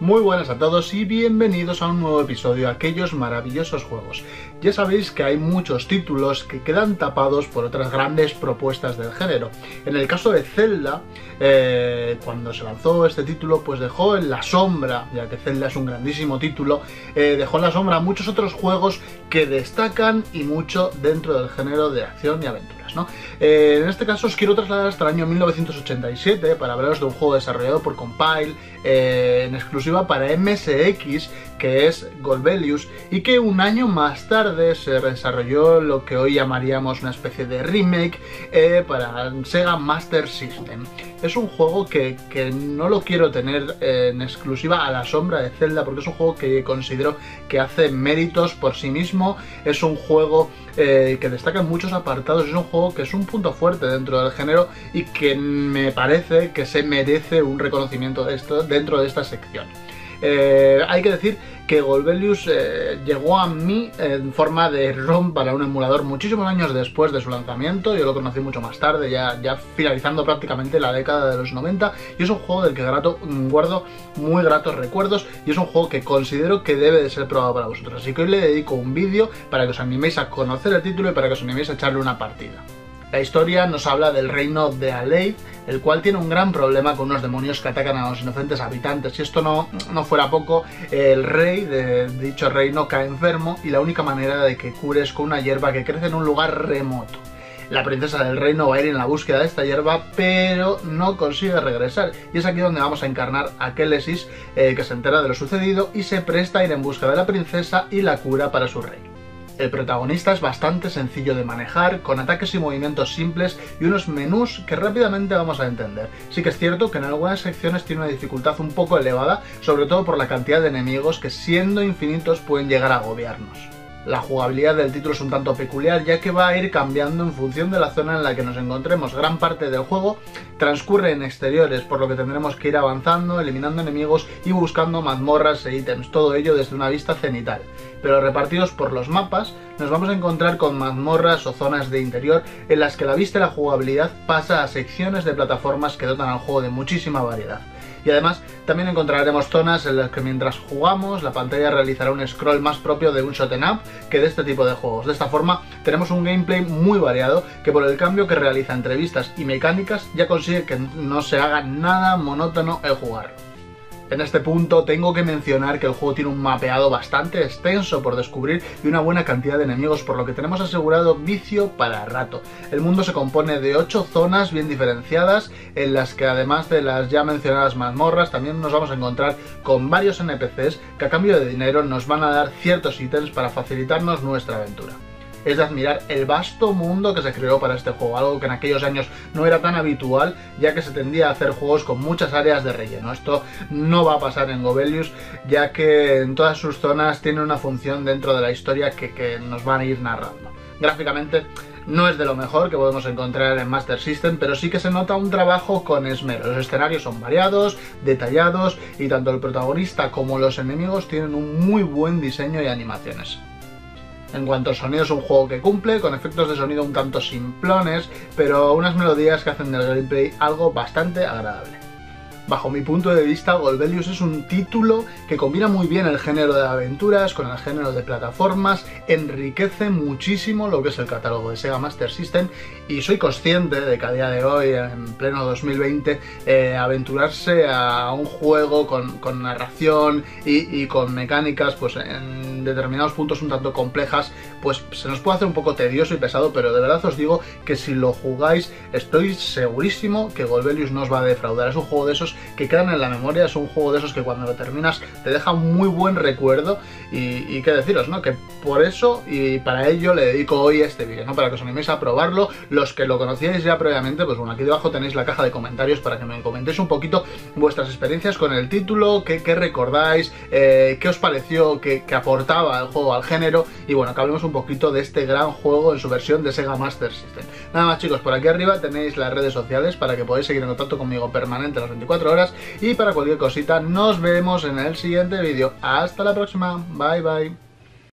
Muy buenas a todos y bienvenidos a un nuevo episodio de Aquellos Maravillosos Juegos. Ya sabéis que hay muchos títulos que quedan tapados por otras grandes propuestas del género. En el caso de Zelda, cuando se lanzó este título, pues dejó en la sombra, ya que Zelda es un grandísimo título, dejó en la sombra muchos otros juegos que destacan y mucho dentro del género de acción y aventuras, ¿no? En este caso os quiero trasladar hasta el año 1987 para hablaros de un juego desarrollado por Compile en exclusiva para MSX, que es Golbelius, y que un año más tarde se desarrolló lo que hoy llamaríamos una especie de remake para Sega Master System. Es un juego que no lo quiero tener en exclusiva a la sombra de Zelda, porque es un juego que considero que hace méritos por sí mismo. Es un juego que destaca en muchos apartados, es un juego que es un punto fuerte dentro del género y que me parece que se merece un reconocimiento de esto dentro de esta sección. Hay que decir que Golbelius llegó a mí en forma de ROM para un emulador muchísimos años después de su lanzamiento. Yo lo conocí mucho más tarde, ya finalizando prácticamente la década de los 90, y es un juego del que guardo muy gratos recuerdos, y es un juego que considero que debe de ser probado para vosotros. Así que hoy le dedico un vídeo para que os animéis a conocer el título y para que os animéis a echarle una partida. La historia nos habla del reino de Aleith, el cual tiene un gran problema con unos demonios que atacan a los inocentes habitantes. Si esto no fuera poco, el rey de dicho reino cae enfermo y la única manera de que cure es con una hierba que crece en un lugar remoto. La princesa del reino va a ir en la búsqueda de esta hierba, pero no consigue regresar. Y es aquí donde vamos a encarnar a Kélesis, que se entera de lo sucedido y se presta a ir en busca de la princesa y la cura para su rey. El protagonista es bastante sencillo de manejar, con ataques y movimientos simples y unos menús que rápidamente vamos a entender. Sí que es cierto que en algunas secciones tiene una dificultad un poco elevada, sobre todo por la cantidad de enemigos que, siendo infinitos, pueden llegar a agobiarnos. La jugabilidad del título es un tanto peculiar, ya que va a ir cambiando en función de la zona en la que nos encontremos. Gran parte del juego transcurre en exteriores, por lo que tendremos que ir avanzando, eliminando enemigos y buscando mazmorras e ítems, todo ello desde una vista cenital. Pero repartidos por los mapas nos vamos a encontrar con mazmorras o zonas de interior en las que la vista y la jugabilidad pasa a secciones de plataformas que dotan al juego de muchísima variedad. Y además también encontraremos zonas en las que mientras jugamos la pantalla realizará un scroll más propio de un shoot'em up que de este tipo de juegos. De esta forma tenemos un gameplay muy variado que, por el cambio que realiza entre vistas y mecánicas, ya consigue que no se haga nada monótono el jugar. En este punto tengo que mencionar que el juego tiene un mapeado bastante extenso por descubrir y una buena cantidad de enemigos, por lo que tenemos asegurado vicio para rato. El mundo se compone de 8 zonas bien diferenciadas, en las que además de las ya mencionadas mazmorras también nos vamos a encontrar con varios NPCs que a cambio de dinero nos van a dar ciertos ítems para facilitarnos nuestra aventura. Es de admirar el vasto mundo que se creó para este juego, algo que en aquellos años no era tan habitual, ya que se tendía a hacer juegos con muchas áreas de relleno. Esto no va a pasar en Golbelius, ya que en todas sus zonas tiene una función dentro de la historia que nos van a ir narrando. Gráficamente no es de lo mejor que podemos encontrar en Master System, pero sí que se nota un trabajo con esmero. Los escenarios son variados, detallados, y tanto el protagonista como los enemigos tienen un muy buen diseño y animaciones. En cuanto al sonido, es un juego que cumple, con efectos de sonido un tanto simplones, pero unas melodías que hacen del gameplay algo bastante agradable. Bajo mi punto de vista, Golbelius es un título que combina muy bien el género de aventuras con el género de plataformas, enriquece muchísimo lo que es el catálogo de Sega Master System, y soy consciente de que a día de hoy, en pleno 2020, aventurarse a un juego con narración y con mecánicas pues en determinados puntos un tanto complejas, pues se nos puede hacer un poco tedioso y pesado, pero de verdad os digo que si lo jugáis estoy segurísimo que Golbelius no os va a defraudar. Es un juego de esos que quedan en la memoria, es un juego de esos que cuando lo terminas te deja un muy buen recuerdo, y qué deciros, ¿no? Que por eso y para ello le dedico hoy este vídeo, ¿no? Para que os animéis a probarlo. Los que lo conocíais ya previamente, pues bueno, aquí debajo tenéis la caja de comentarios para que me comentéis un poquito vuestras experiencias con el título, qué recordáis, qué os pareció que aportaba el juego al género, y bueno, que hablemos un poquito de este gran juego en su versión de Sega Master System. Nada más, chicos, por aquí arriba tenéis las redes sociales para que podáis seguir en contacto conmigo permanente las 24 horas, y para cualquier cosita nos vemos en el siguiente vídeo. Hasta la próxima, bye bye.